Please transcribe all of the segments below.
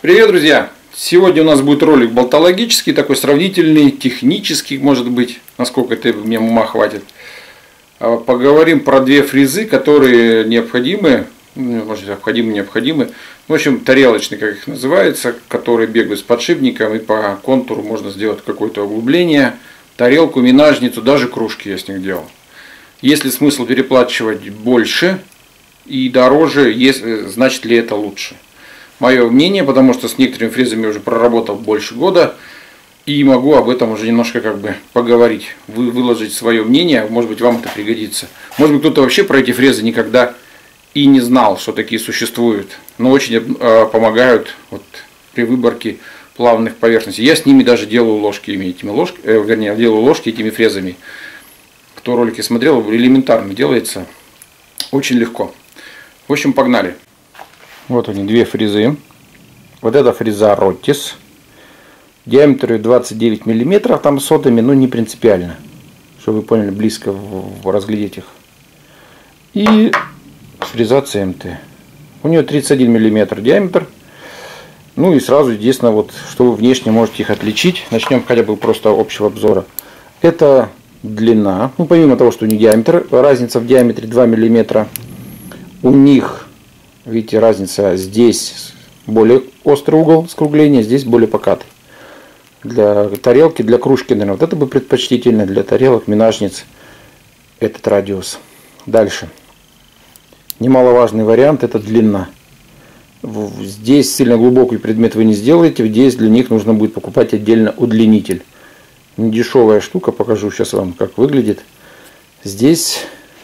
Привет, друзья! Сегодня у нас будет ролик болтологический, такой сравнительный, технический, может быть, насколько это мне ума хватит. Поговорим про две фрезы, которые необходимы, может, необходимы. В общем, тарелочные, как их называется, которые бегают с подшипником, и по контуру можно сделать какое-то углубление, тарелку, минажницу, даже кружки я с них делал. Есть ли смысл переплачивать больше и дороже, значит ли это лучше? Мое мнение, потому что с некоторыми фрезами я уже проработал больше года и могу об этом уже немножко поговорить, выложить свое мнение, может быть, вам это пригодится. Может быть, кто-то вообще про эти фрезы никогда и не знал, что такие существуют, но очень помогают при выборке плавных поверхностей. Я с ними даже делаю ложки, делаю ложки этими фрезами. Кто ролики смотрел, элементарно делается, очень легко. В общем, погнали. Вот они, две фрезы. Вот эта фреза Rotis. Диаметр 29 мм, там сотами, но не принципиально. Чтобы вы поняли, близко разглядеть их. И фреза CMT. У нее 31 мм диаметр. Ну и сразу, единственное, что вы внешне можете их отличить. Начнем хотя бы просто общего обзора. Это длина. Ну, помимо того, что у них диаметр, разница в диаметре 2 мм. У них, видите, разница, здесь более острый угол скругления, здесь более покатый. Для тарелки, для кружки, наверное, вот это бы предпочтительно, для тарелок, минажниц, этот радиус. Дальше. Немаловажный вариант — это длина. Здесь сильно глубокий предмет вы не сделаете, здесь для них нужно будет покупать отдельно удлинитель. Недешевая штука, покажу сейчас вам, как выглядит. Здесь,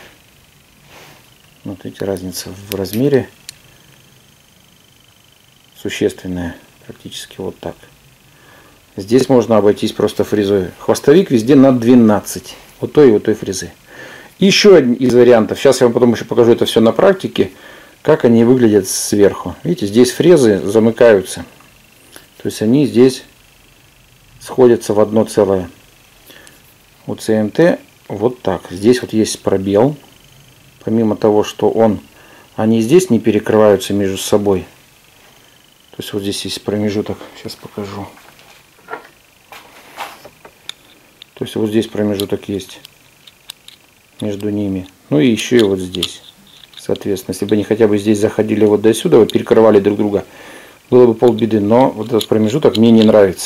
вот видите, разница в размере существенная, практически вот так. Здесь можно обойтись просто фрезой. Хвостовик везде на 12, вот той и вот той фрезы. Еще один из вариантов, сейчас я вам потом еще покажу это все на практике, как они выглядят сверху. Видите, здесь фрезы замыкаются, то есть они здесь сходятся в одно целое. У CMT вот так. Здесь вот есть пробел. Помимо того, что они здесь не перекрываются между собой. То есть вот здесь есть промежуток. Сейчас покажу. То есть вот здесь промежуток есть между ними. Ну и еще и вот здесь. Соответственно, если бы они хотя бы здесь заходили вот до сюда, перекрывали друг друга, было бы полбеды. Но вот этот промежуток мне не нравится.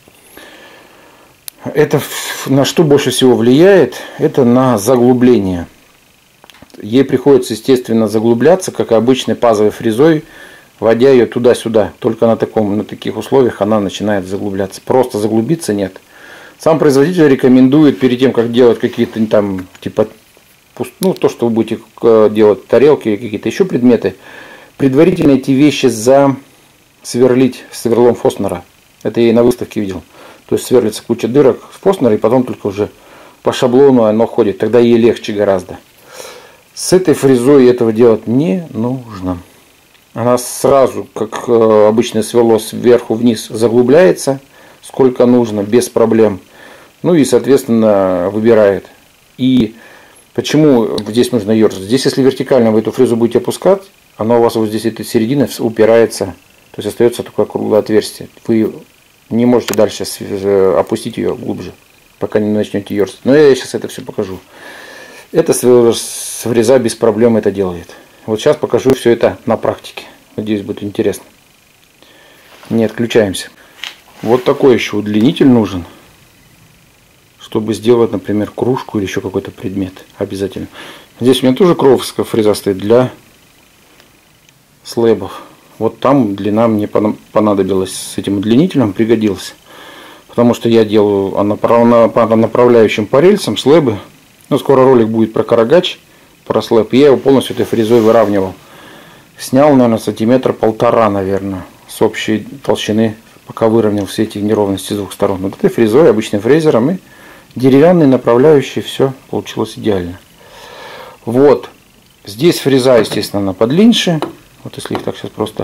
Это на что больше всего влияет? Это на заглубление. Ей приходится, естественно, заглубляться, как и обычной пазовой фрезой, вводя ее туда-сюда. Только на таких условиях она начинает заглубляться. Просто заглубиться нет. Сам производитель рекомендует перед тем, как делать какие-то там, то, что вы будете делать, тарелки или какие-то еще предметы, предварительно эти вещи засверлить сверлом Фоснера. Это я и на выставке видел. То есть сверлится куча дырок в Фоснера, и потом только уже по шаблону оно ходит. Тогда ей легче гораздо. С этой фрезой этого делать не нужно. Она сразу, как обычное сверло, сверху вниз заглубляется, сколько нужно, без проблем. Ну и, соответственно, выбирает. И почему здесь нужно ерзать? Здесь, если вертикально вы эту фрезу будете опускать, она у вас вот здесь, эта середина, упирается. То есть остается такое круглое отверстие. Вы не можете дальше опустить ее глубже, пока не начнете ерзать. Но я сейчас это все покажу. Эта фреза без проблем это делает. Вот сейчас покажу все это на практике. Надеюсь, будет интересно. Не отключаемся. Вот такой еще удлинитель нужен, чтобы сделать, например, кружку или еще какой-то предмет. Обязательно. Здесь у меня тоже кровская фреза стоит для слэбов. Вот там длина мне понадобилась с этим удлинителем, пригодилась. Потому что я делаю по направляющим по рельсам слэбы. Ну, скоро ролик будет про карагач, про слэб. И я его полностью этой фрезой выравнивал. Снял, наверное, сантиметра 1,5, наверное, с общей толщины, пока выровнял все эти неровности с двух сторон. Вот этой фрезой, обычным фрезером, и деревянные направляющие, все получилось идеально. Вот. Здесь фреза, естественно, она подлиннее. Вот если их так сейчас просто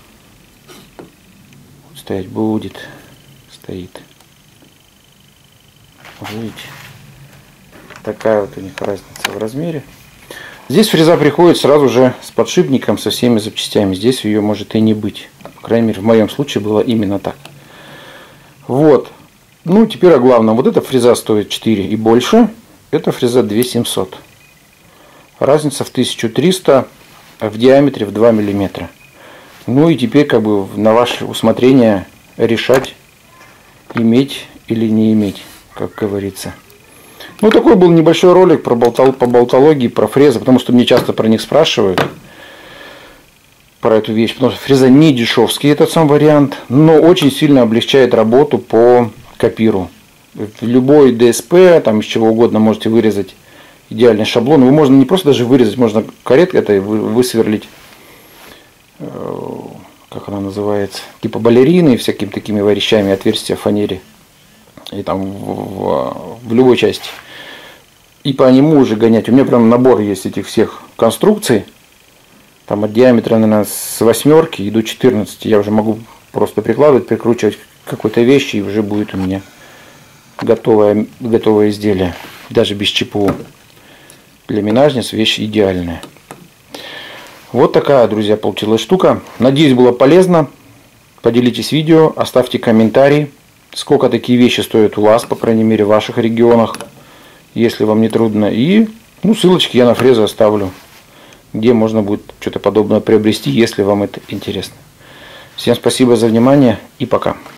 стоять будет, стоит. Вот видите, такая вот у них разница в размере. Здесь фреза приходит сразу же с подшипником, со всеми запчастями. Здесь ее может и не быть. По крайней мере, в моем случае было именно так. Вот. Ну, теперь о главном. Вот эта фреза стоит 4 и больше. Эта фреза 2700. Разница в 1300, в диаметре в 2 мм. Ну и теперь как бы на ваше усмотрение решать, иметь или не иметь, как говорится. Ну, такой был небольшой ролик по болтологии, про фрезы, потому что мне часто про них спрашивают, про эту вещь. Потому что фреза не дешевский, этот сам вариант, но очень сильно облегчает работу по копиру. В любой ДСП, там из чего угодно можете вырезать идеальный шаблон. Его можно не просто даже вырезать, можно кареткой это высверлить, как она называется, типа балерины, всякими такими вещами, отверстия в фанере. И там в любой части. И по нему уже гонять. У меня прям набор есть этих всех конструкций. Там от диаметра, наверное, с 8 и до 14. Я уже могу просто прикладывать, прикручивать к какой-то вещи, и уже будет у меня готовое изделие. Даже без ЧПУ. Для минажниц вещь идеальная. Вот такая, друзья, получилась штука. Надеюсь, было полезно. Поделитесь видео, оставьте комментарий. Сколько такие вещи стоят у вас, по крайней мере, в ваших регионах, если вам не трудно. И ссылочки я на фрезы оставлю, где можно будет что-то подобное приобрести, если вам это интересно. Всем спасибо за внимание и пока.